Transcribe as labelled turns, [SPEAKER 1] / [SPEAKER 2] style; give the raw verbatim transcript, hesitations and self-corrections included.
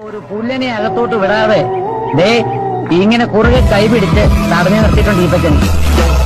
[SPEAKER 1] ഒരു പുല്ലിനെ അകത്തോട്ട് വിടാതെ ദേ ഇങ്ങനെ കുറുകെ കൈപിടിച്ച് തടഞ്ഞു നിർത്തിയിട്ടുണ്ട് ഈപ്പച്ചൻ.